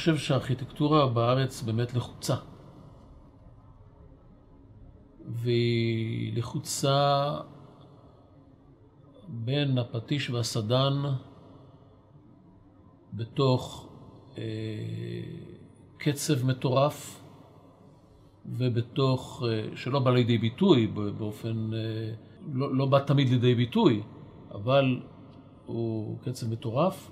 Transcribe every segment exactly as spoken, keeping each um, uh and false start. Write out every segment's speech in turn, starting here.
חושב שהארכיטקטורה בארץ באמת לחוצה. והיא לחוצה בין הפטיש והסדן בתוך אה, קצב מטורף ובתוך, אה, שלא בא לידי ביטוי באופן, אה, לא, לא בא תמיד לידי ביטוי, אבל הוא קצב מטורף,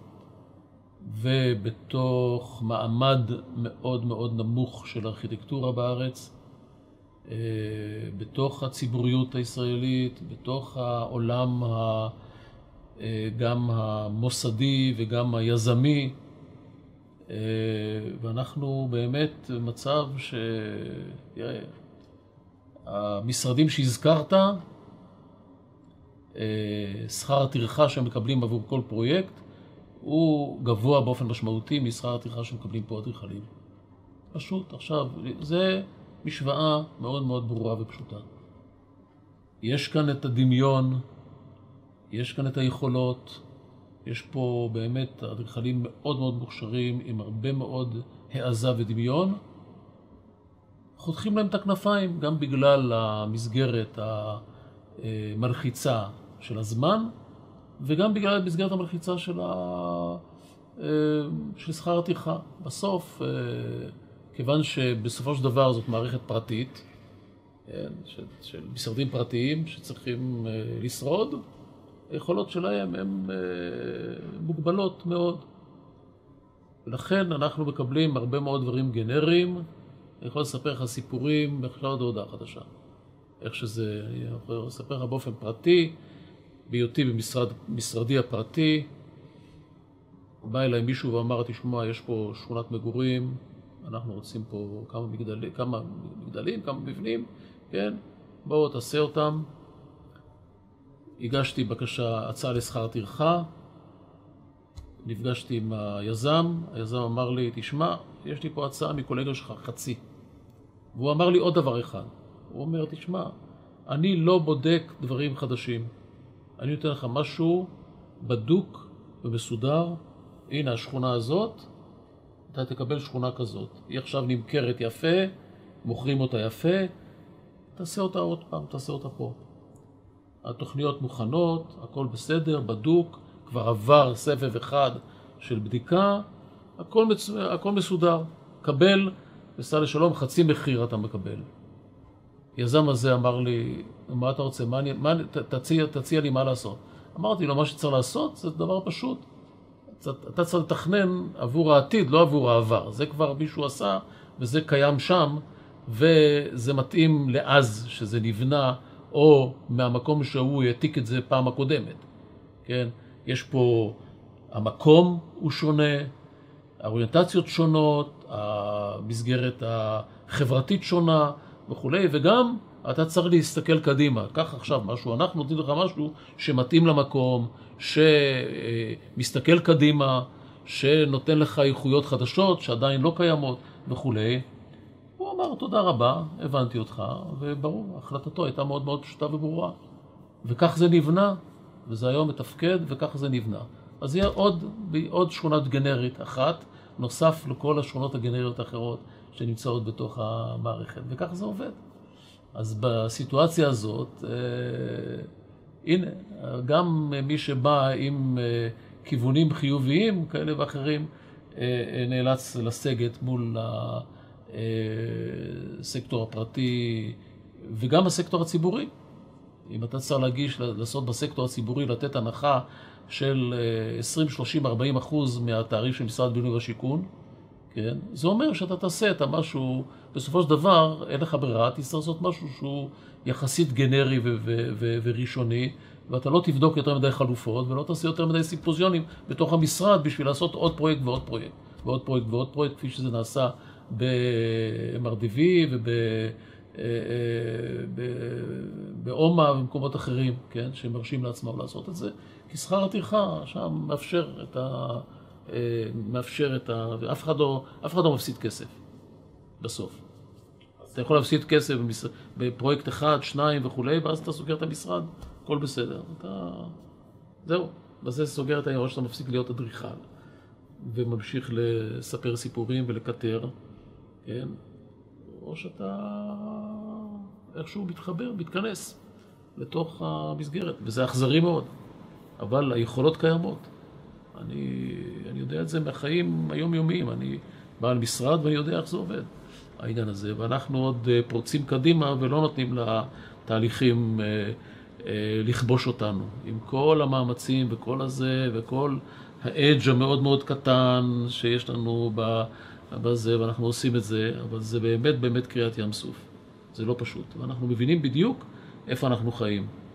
ובתוך מעמד מאוד מאוד נמוך של ארכיטקטורה בארץ, בתוך הציבוריות הישראלית, בתוך העולם גם המוסדי וגם היזמי, ואנחנו באמת במצב שהמשרדים שהזכרת, שכר הטרחה שהם מקבלים עבור כל פרויקט, הוא גבוה באופן משמעותי משכר הטרחה שמקבלים פה אדריכלים. פשוט, עכשיו, זה משוואה מאוד מאוד ברורה ופשוטה. יש כאן את הדמיון, יש כאן את היכולות, יש פה באמת אדריכלים מאוד מאוד מוכשרים עם הרבה מאוד העזה ודמיון. חותכים להם את הכנפיים גם בגלל המסגרת המלחיצה של הזמן, וגם בגלל המסגרת המלחיצה של, ה... של שכר הטרחה. בסוף, כיוון שבסופו של דבר זאת מערכת פרטית, של, של משרדים פרטיים שצריכים לשרוד, היכולות שלהם הן מוגבלות מאוד. ולכן אנחנו מקבלים הרבה מאוד דברים גנריים. אני יכול לספר לך סיפורים, עכשיו עוד הודעה חדשה. איך שזה, אני יכול לספר לך באופן פרטי, בהיותי במשרד, משרדי הפרטי, בא אליי מישהו ואמר, תשמע, יש פה שכונת מגורים, אנחנו רוצים פה כמה מגדלים, כמה מגדלים, כמה מבנים, כן? בואו תעשה אותם. הגשתי בקשה, הצעה לשכר טרחה, נפגשתי עם היזם, היזם אמר לי, תשמע, יש לי פה הצעה מקולגה שלך חצי. והוא אמר לי עוד דבר אחד, הוא אומר, תשמע, אני לא בודק דברים חדשים. אני נותן לך משהו בדוק ומסודר. הנה השכונה הזאת, אתה תקבל שכונה כזאת. היא עכשיו נמכרת יפה, מוכרים אותה יפה, תעשה אותה עוד פעם, תעשה אותה פה. התוכניות מוכנות, הכל בסדר, בדוק, כבר עבר סבב אחד של בדיקה, הכל, מצ... הכל מסודר. קבל, וסע לשלום, חצי מחיר אתה מקבל. יזם הזה אמר לי, מה אתה רוצה? מה אני, מה, ת, תציע, תציע לי מה לעשות. אמרתי לו, מה שצריך לעשות זה דבר פשוט. אתה צריך לתכנן עבור העתיד, לא עבור העבר. זה כבר מישהו עשה, וזה קיים שם, וזה מתאים לאז שזה נבנה, או מהמקום שהוא יעתיק את זה פעם הקודמת. כן? יש פה, המקום הוא שונה, האוריינטציות שונות, המסגרת החברתית שונה וכו', וגם אתה צריך להסתכל קדימה. כך עכשיו משהו, אנחנו נותנים לך משהו שמתאים למקום, שמסתכל קדימה, שנותן לך איכויות חדשות שעדיין לא קיימות וכו'. הוא אמר, תודה רבה, הבנתי אותך, וברור, החלטתו הייתה מאוד מאוד פשוטה וברורה. וכך זה נבנה, וזה היום מתפקד, וכך זה נבנה. אז יהיה עוד, עוד שכונת גנרית אחת, נוסף לכל השכונות הגנריות האחרות שנמצאות בתוך המערכת, וכך זה עובד. אז בסיטואציה הזאת, אה, הנה, גם מי שבא עם אה, כיוונים חיוביים כאלה ואחרים, אה, נאלץ לסגת מול הסקטור הפרטי וגם הסקטור הציבורי. אם אתה צריך להגיש, לעשות בסקטור הציבורי, לתת הנחה של עשרים, שלושים, ארבעים אחוז מהתעריף של משרד הבינוי והשיכון, כן? זה אומר שאתה תעשה את המשהו, בסופו של דבר אין לך ברירה, תצטרך לעשות משהו שהוא יחסית גנרי ו- ו- ו- וראשוני, ואתה לא תבדוק יותר מדי חלופות, ולא תעשה יותר מדי סימפוזיונים בתוך המשרד בשביל לעשות עוד פרויקט ועוד פרויקט, ועוד פרויקט ועוד פרויקט, כפי שזה נעשה ב-אם אר די וי ובאומה ובמקומות אחרים, כן? שמרשים לעצמם לעשות את זה. כי שכר הטרחה שם מאפשר את ה... מאפשר את ה... ואף אחד לא, אף אחד לא מפסיד כסף בסוף. אתה יכול להפסיד כסף בפרויקט אחד, שניים וכו', ואז אתה סוגר את המשרד, הכל בסדר. אתה... זהו, בזה סוגר את העניין שאתה מפסיק להיות אדריכל. וממשיך לספר סיפורים ולקטר, כן? או שאתה איכשהו מתחבר, מתכנס לתוך המסגרת, וזה אכזרי מאוד, אבל היכולות קיימות. אני, אני יודע את זה מהחיים היומיומיים, אני בעל משרד ואני יודע איך זה עובד, העניין הזה, ואנחנו עוד פורצים קדימה ולא נותנים לתהליכים אה, אה, לכבוש אותנו, עם כל המאמצים וכל הזה וכל האדג' המאוד מאוד קטן שיש לנו בזה, ואנחנו עושים את זה, אבל זה באמת באמת קריאת ים סוף, זה לא פשוט, ואנחנו מבינים בדיוק איפה אנחנו חיים.